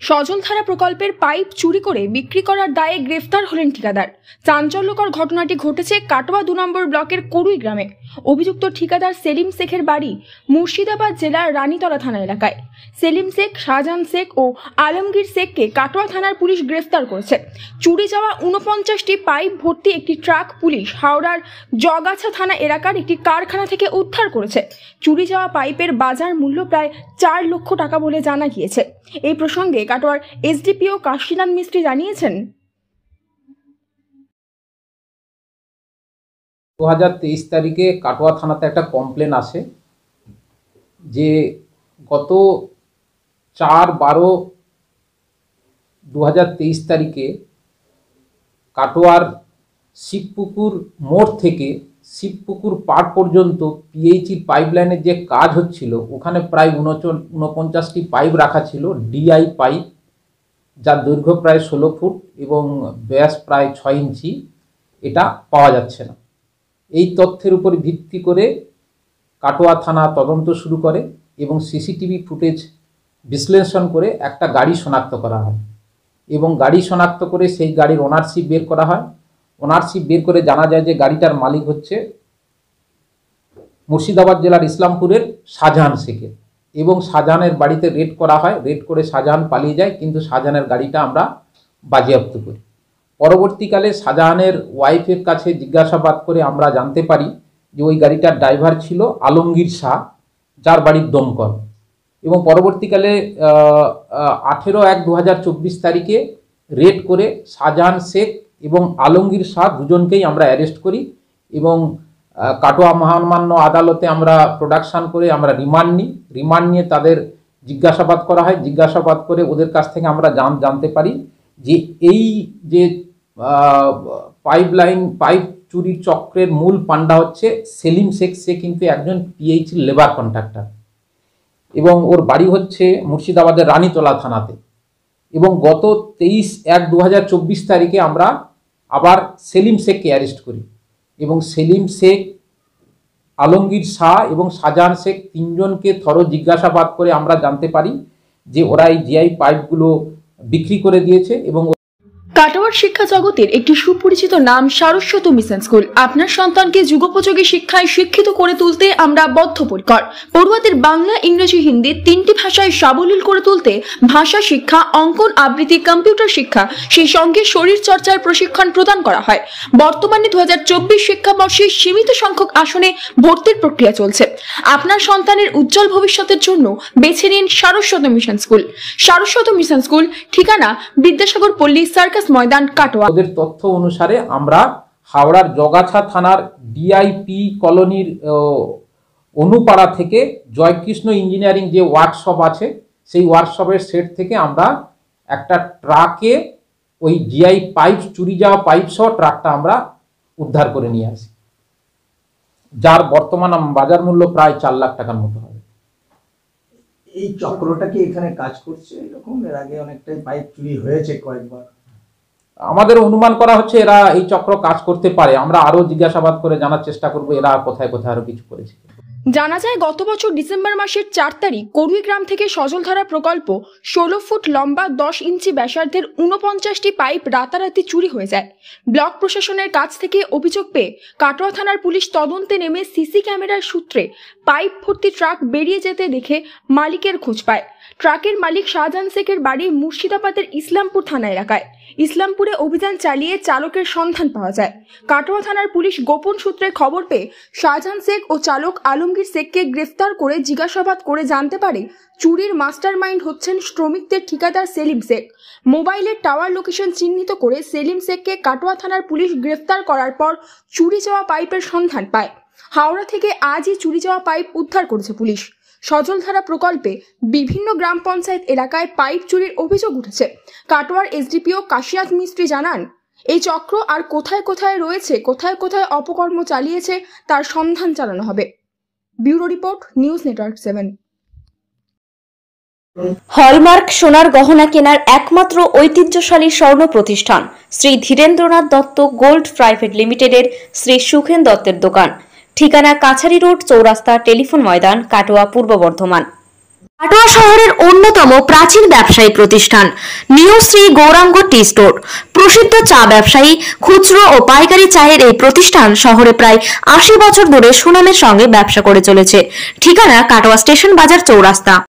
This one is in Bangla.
সজলধারা প্রকল্পের পাইপ চুরি করে বিক্রি করার দায়ে গ্রেফতার হলেন ঠিকাদার। চাঞ্চল্যকর ঘটনাটি ঘটেছে কাটোয়া 2 নম্বর ব্লকের করুই গ্রামে। অভিযুক্ত ঠিকাদার সেলিম শেখের বাড়ি মুর্শিদাবাদ জেলার রানীতলা থানা এলাকায়। সেলিম শেখ, শাহজাহান শেখ ও আলমগীর শেখকে কাটোয়া থানার পুলিশ গ্রেফতার করেছে। চুরি যাওয়া 49টি পাইপ ভর্তি একটি ট্রাক পুলিশ হাওড়ার জগাছা থানা এলাকার একটি কারখানা থেকে উদ্ধার করেছে। চুরি যাওয়া পাইপের বাজার মূল্য প্রায় 4 লক্ষ টাকা বলে জানা গিয়েছে। এই প্রসঙ্গে কাটোয়ার এসডিপিও কাশীনাথ মিস্ত্রি জানিয়েছেন, 2023 তারিখে কাটোয়া থানাতে একটা কমপ্লেন আসে যে গত 4/12/2023 তারিখে কাটোয়ার শিবপুকুর মোড় থেকে শিবপুকুর পাড় পর্যন্ত পিএইচই পাইপলাইনের যে কাজ হচ্ছিল, ওখানে প্রায় 49টি পাইপ রাখা ছিল, ডিআই পাইপ, যার দৈর্ঘ্য প্রায় 16 ফুট এবং ব্যাস প্রায় 6 ইঞ্চি। এটা পাওয়া যাচ্ছে না। এই তথ্যের উপর ভিত্তি করে কাটোয়া থানা তদন্ত শুরু করে এবং সিসিটিভি ফুটেজ বিশ্লেষণ করে একটা গাড়ি শনাক্ত করা হয় এবং গাড়ি শনাক্ত করে সেই গাড়ির ওনারশিপ বের করা হয়। ওনারশিপ বের করে জানা যায় যে গাড়িটার মালিক হচ্ছে মুর্শিদাবাদ জেলার ইসলামপুরের শাহজাহান শেখের এবং শাহজাহানের বাড়িতে রেড করা হয়। রেড করে শাহজাহান পালিয়ে যায়, কিন্তু শাহজাহানের গাড়িটা আমরা বাজেয়াপ্ত করি। পরবর্তীকালে শাহজাহানের ওয়াইফের কাছে জিজ্ঞাসাবাদ করে আমরা জানতে পারি যে ওই গাড়িটার ড্রাইভার ছিল আলমগীর শাহ, যার বাড়ির দমকল। এবং পরবর্তীকালে 18/1/2024 তারিখে রেড করে শাহজাহান শেখ এবং আলমগীর শাহ দুজনকেই আমরা অ্যারেস্ট করি এবং কাটোয়া মহামান্য আদালতে আমরা প্রোডাকশন করে আমরা রিমান্ড নিয়ে তাদের জিজ্ঞাসাবাদ করা হয়। জিজ্ঞাসাবাদ করে ওদের কাছ থেকে আমরা জানতে পারি যে এই যে পাইপ চুরির চক্রের মূল পান্ডা হচ্ছে সেলিম শেখ। সে কিন্তু একজন পিএইচি লেবার কন্ট্রাক্টর এবং ওর বাড়ি হচ্ছে মুর্শিদাবাদের রানীতলা থানাতে। এবং গত 23/1/2024 তারিখে আমরা আবার সেলিম শেখকে অ্যারেস্ট করি এবং সেলিম শেখ, আলমগীর শাহ এবং শাহজাহান শেখ তিনজনকে থরো জিজ্ঞাসাবাদ করে আমরা জানতে পারি যে ওরা এই জিআই পাইপগুলো বিক্রি করে দিয়েছে। এবং কাটোয়ার শিক্ষা জগতের একটি সুপরিচিত নাম সারস্বত মিশন স্কুল। আপনার সন্তানকে যুগোপযোগী শিক্ষায় শিক্ষিত করে তুলতে আমরা বদ্ধপরিকর। পড়ুয়াদের বাংলা, ইংরেজি, হিন্দি 3টি ভাষায় সাবলীল করে তুলতে ভাষা শিক্ষা, অঙ্কন, আবৃত্তি, কম্পিউটার শিক্ষা, সেই সঙ্গে শরীর চর্চার প্রশিক্ষণ প্রদান করা হয়। বর্তমানে 2024 শিক্ষাবর্ষে সীমিত সংখ্যক আসনে ভর্তির প্রক্রিয়া চলছে। আপনার সন্তানের উজ্জ্বল ভবিষ্যতের জন্য বেছে নিন Saraswat mission school. Saraswat mission school, ঠিকানা বিদ্যাসাগর পল্লী সার্কাস ময়দান, কাটোয়া। ওদের তথ্য অনুসারে আমরা হাওড়ার জগাছা থানার ডিআইপি কলোনির অনুপাড়া থেকে জয়কৃষ্ণ ইঞ্জিনিয়ারিং যে ওয়ার্কশপ আছে, সেই ওয়ার্কশপের সেট থেকে আমরা একটা ট্রাকে ওই জিআই পাইপ, চুরি যাওয়া পাইপ সহ ট্রাকটা আমরা উদ্ধার করে নিয়ে আসি, যার বর্তমান বাজার মূল্য প্রায় 4 লাখ টাকার মতো হবে। এই চক্রটা কি এখানে কাজ করছে? এরকম এর আগে অনেকটাই পাইপ চুরি হয়েছে কয়েকবার। আমাদের অনুমান করা হচ্ছে এরা এই চক্র কাজ করতে পারে। আমরা আরো জিজ্ঞাসাবাদ করে জানার চেষ্টা করব এরা কোথায় কোথায় আরো কিছু করেছে। জানা যায়, গত বছর ডিসেম্বর মাসের 4 তারিখ করুই গ্রাম থেকে সজলধারা প্রকল্প 16 ফুট লম্বা 10 ইঞ্চি ব্যাসার্ধের 49টি পাইপ রাতারাতি চুরি হয়ে যায়। ব্লক প্রশাসনের কাছ থেকে অভিযোগ পেয়ে কাটোয়া থানার পুলিশ তদন্তে নেমে সিসি ক্যামেরার সূত্রে পাইপ ভর্তি ট্রাক বেরিয়ে যেতে দেখে মালিকের খোঁজ পায়। ট্রাকের মালিক শাহজাহান শেখের বাড়ি মুর্শিদাবাদের ইসলামপুর থানা এলাকায়। ইসলামপুরে অভিযান চালিয়ে চালকের সন্ধান পাওয়া যায়। কাটোয়া থানার পুলিশ গোপন সূত্রে খবর পেয়ে শাহজাহান শেখ ও চালক আলমগীর শেখকে গ্রেফতার করে জিজ্ঞাসাবাদ করে জানতে পারে চুরির মাস্টারমাইন্ড হচ্ছেন শ্রমিকদের ঠিকাদার সেলিম শেখ। মোবাইলের টাওয়ার লোকেশন চিহ্নিত করে সেলিম শেখকে কাটোয়া থানার পুলিশ গ্রেফতার করার পর চুরি যাওয়া পাইপের সন্ধান পায়। হাওড়া থেকে আজই চুরি যাওয়া পাইপ উদ্ধার করেছে পুলিশ। সজলধারা প্রকল্পে বিভিন্ন গ্রাম পঞ্চায়েত এলাকায় পাইপ চুরির অভিযোগ উঠেছে। কাটোয়ার এসডিপিও কাশীনাথ মিস্ত্রি জানান, এই চক্র আর কোথায় কোথায় রয়েছে, কোথায় কোথায় অপকর্ম চালিয়েছে তার সন্ধান চালানো হবে। Bureau report, news network 7। Hallmark সোনার গহনা কেনার একমাত্র ঐতিহ্যশালী স্বর্ণ প্রতিষ্ঠান শ্রী ধীরেন্দ্রনাথ দত্ত গোল্ড প্রাইভেট লিমিটেডের শ্রী সুখেন দত্তের দোকান। ঠিকানা কাছারি রোড, চৌরাস্তা, টেলিফোন ময়দান, কাটোয়া, পূর্ব বর্ধমান। কাটোয়া শহরের অন্যতম প্রাচীন ব্যবসায়ী প্রতিষ্ঠান new Shri Gauranga tea store. প্রসিদ্ধ চা ব্যবসায়ী, খুচরো ও পাইকারি চায়ের এই প্রতিষ্ঠান শহরে প্রায় 80 বছর ধরে সুনামের সঙ্গে ব্যবসা করে চলেছে। ঠিকানা কাটোয়া স্টেশন বাজার চৌরাস্তা।